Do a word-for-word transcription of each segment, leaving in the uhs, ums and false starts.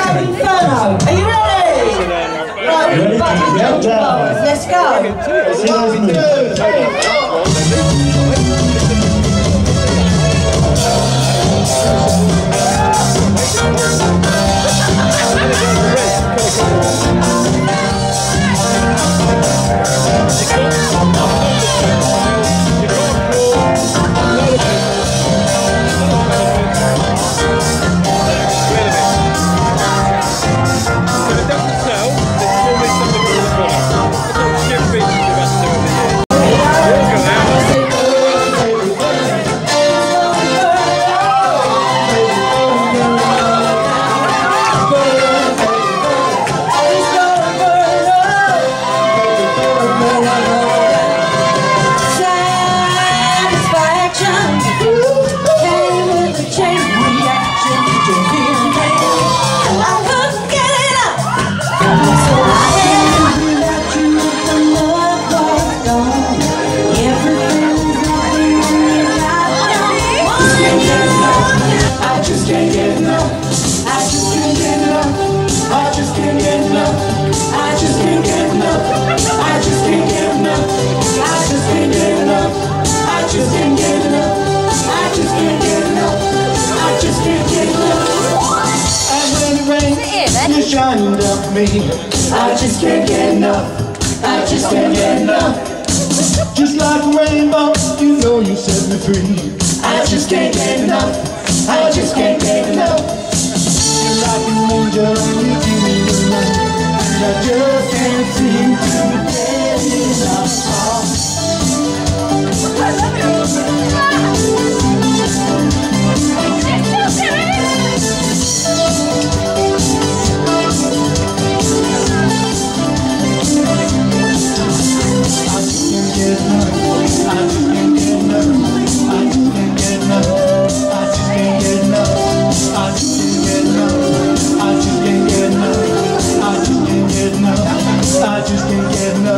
Inferno. Are you ready? Right, we're back to let's Shining down me, I just can't get enough. I just can't get enough. Just like a rainbow, you know you set me free. I just can't get enough. I just can't get enough. You're like an angel and you give me the love, and I just can't seem to get enough. I just can't get enough.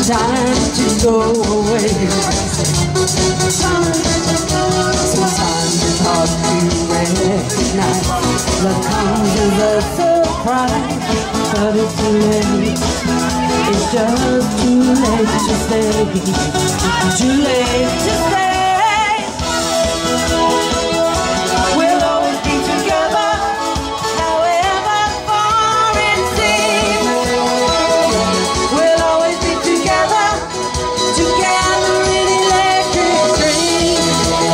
time to go away. Sometimes it's hard to recognize love comes as a surprise, but it's too late. It's just too late to stay. Too late to stay. We'll always be together, however far it seems. We'll always be together, together in electric dreams.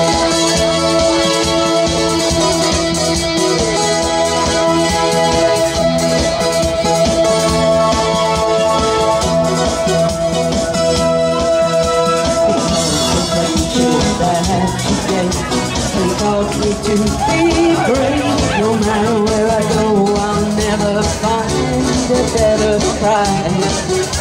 They taught me to be brave. No matter where I go, I'll never find a better prize.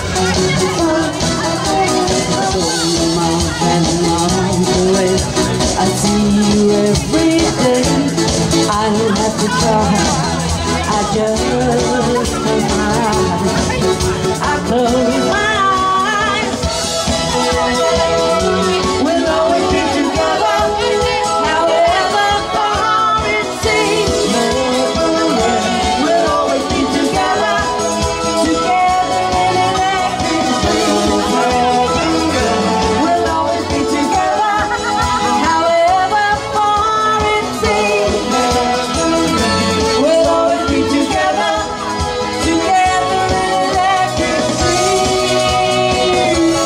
So miles and miles away, I see you every day. I don't have to try, I just close my eyes. I close my eyes. We'll always be together, however far it seems. We'll always be together, together in electric dreams. We'll always be together, however far it seems. We'll always be together, together in electric dreams.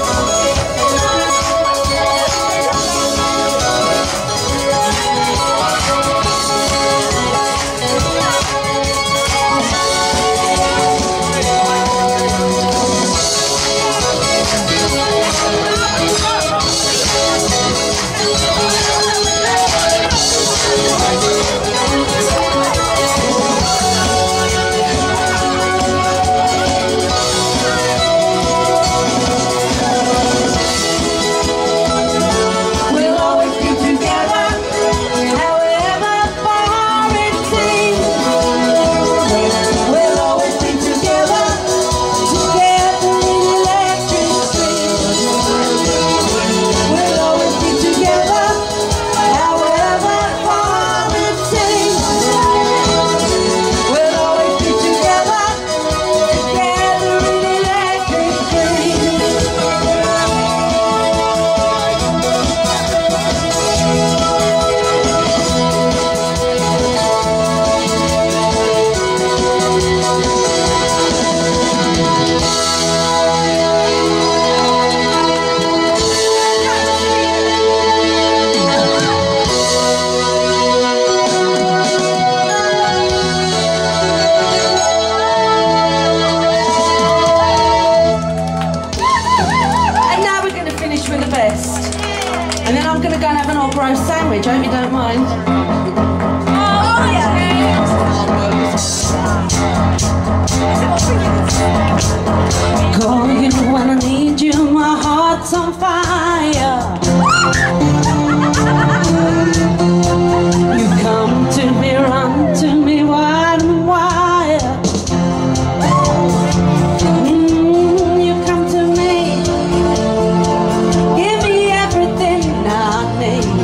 We'll always be together, however far it seems. We'll always be together, together in electric dreams. We'll always be together, however far it seems. We'll always be together, together in electric dreams. And now we're going to finish with the best. And then I'm going to go and have an old roast sandwich. I hope you don't mind. Oh, yeah. Call you when I need you, my heart's on fire. You come to me, run to me, wide and wide. Mm, you come to me, give me everything I need.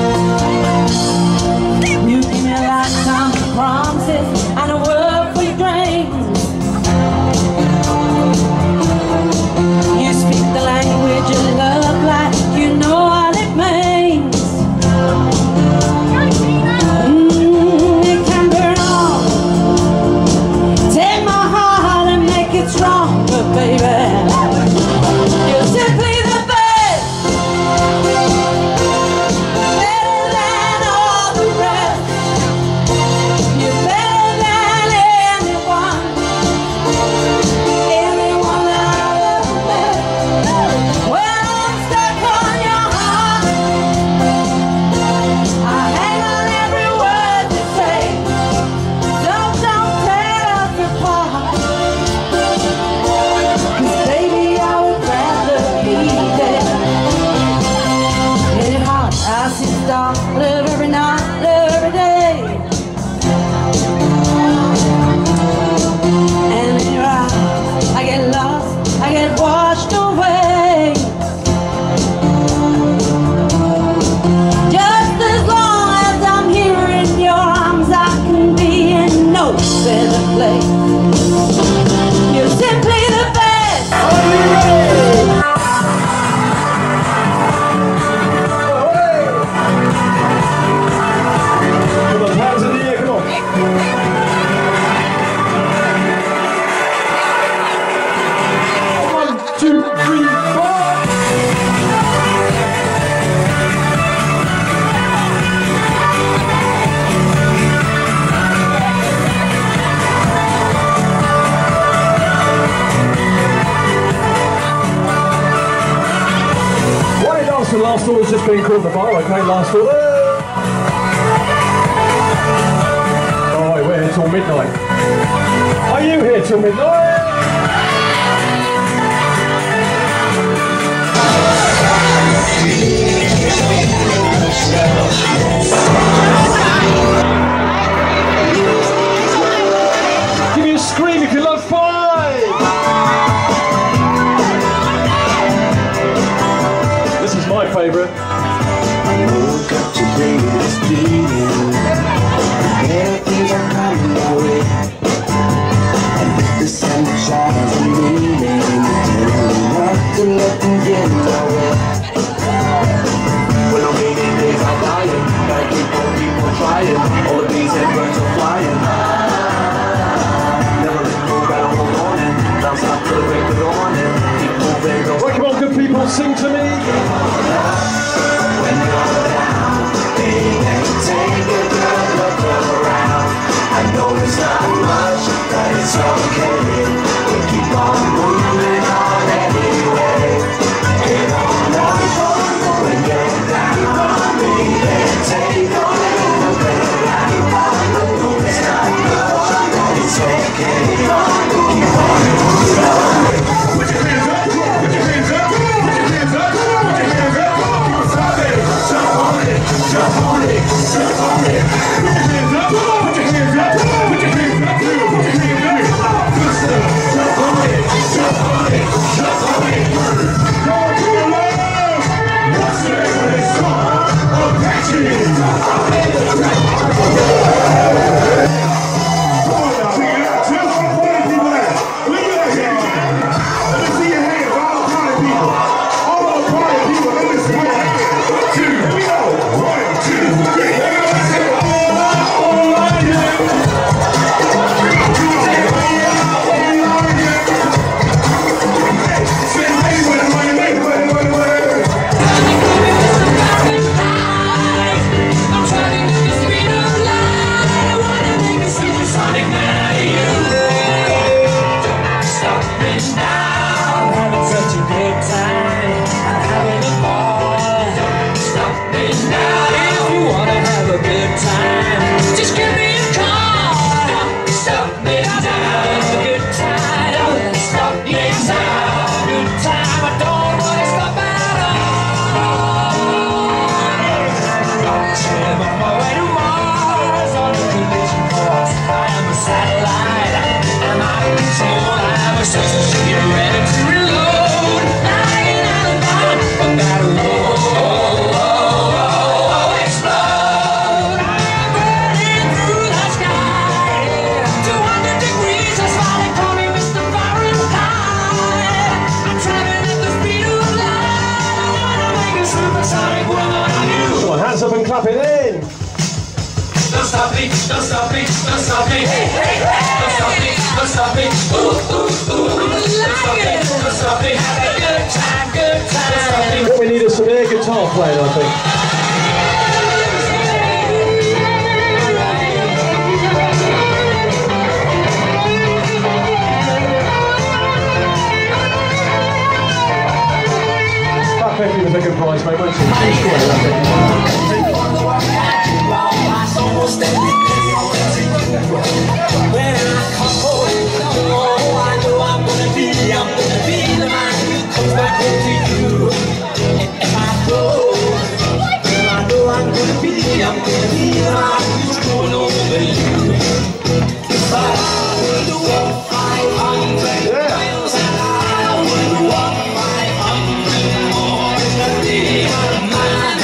You give me a lifetime of promises and a world full of dreams. You speak the language of love like you know what it means. Mm, it can burn on, take my heart and make it stronger, baby. You're simply the best, better than all the rest. You're better than anyone, anyone that I've ever met. When I'm stuck on your heart, I hang on every word you say. Don't, don't tear us apart. 'Cause baby, I would rather be there. In your heart, I see stars, live every night, live every day. And in your eyes, I get lost, I get washed away. was just being called the bar, okay, last order. Oh, wait, we're here till midnight. Are you here till midnight? Give me a scream if you love five! This is my favourite. Woke up today and it's bleeding. Better things are coming my way. And if the sun shines on me, maybe not to let them get in my way. When I'm waiting, days are dying. Gotta keep on, keep on trying. All the bees and birds are flying. Never let go, gotta hold on and bounce out till the break of dawn and keep moving. Right, come on, good people, sing to me. When you're down, baby, take a good look around. I know it's not much, but it's okay. We keep on moving on anyway. Get on up when you're down, baby, take a good look around. I know it's not much, but it's okay. Keep on moving on. Put your hands up, put your hands up, put your hands up, put your hands up. Jump on it, jump on it, jump on it. Put your hands up, put your hands up, put your hands up, put your hands up. Good stuff. Jump on it, jump on it, jump on it. Go to the love. What's the name of this song? Apache. Jump on it, jump on it. Come on now, check it out. Tell all the party people that. Look at that hand. Let me see your hands, all the party people. All the party people, let me see your hands. Two, here we go. One, two, three. Let's go. All right, yeah. Hands up and clap it in. Don't stop me, don't stop me, don't stop me. Hey, hey, hey. Don't stop me, don't stop me. Ooh, ooh, ooh. Don't stop me, don't stop me. Have a good time, good time. What we need is some air guitar playing, I think. Peppy was a good prize, mate, wasn't she? When I come home, oh, I know I'm gonna be, I'm gonna be the man who comes back home to you. And if I go, well, I know I'm gonna be, I'm gonna be the man who's going over you. But I would walk five hundred miles and I would walk five hundred more than a day of mine.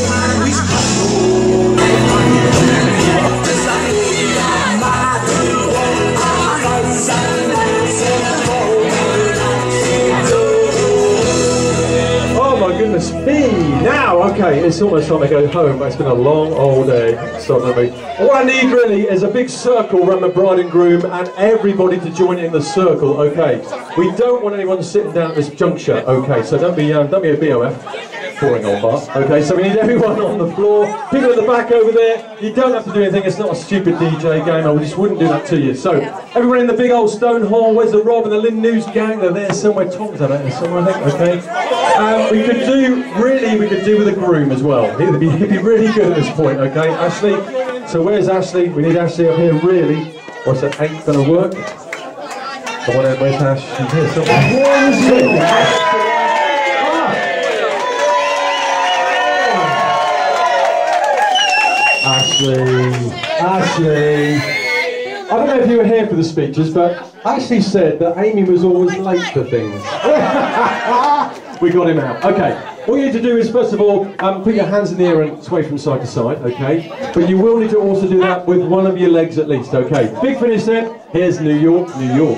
Goodness me! Now, okay, it's almost time to go home, but it's been a long old day. So, I mean, what I need really is a big circle around the bride and groom and everybody to join in the circle, okay? We don't want anyone sitting down at this juncture, okay? So don't be, um, don't be a B O F. Boring old part. Okay, so we need everyone on the floor. People at the back over there, you don't have to do anything. It's not a stupid D J game. I just wouldn't do that to you. So, everyone in the big old stone hall, where's the Rob and the Lynn News gang? They're there somewhere. Tom's out there somewhere, I think. Okay. Um, we could do, really, we could do with a groom as well. He'd be, he'd be really good at this point, okay? Ashley, so where's Ashley? We need Ashley up here, really. Or is that ain't gonna work? Come on in, where's Ash? She's here somewhere. Ashley, Ashley. I don't know if you were here for the speeches, but Ashley said that Amy was always late for things. We got him out. Okay, what you need to do is, first of all, um, put your hands in the air and sway from side to side, okay? But you will need to also do that with one of your legs at least, okay? Big finish then. Here's New York, New York.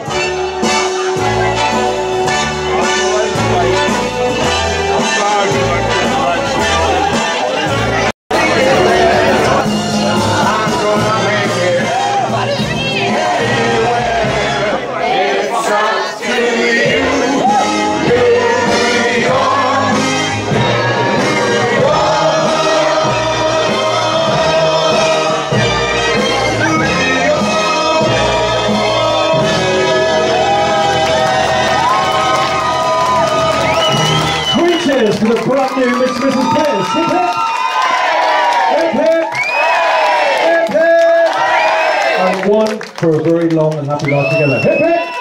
To the brand new Mister and Missus Players. Hip hip! Hip hip! Hip hip! And one for a very long and happy life together. Hip hip!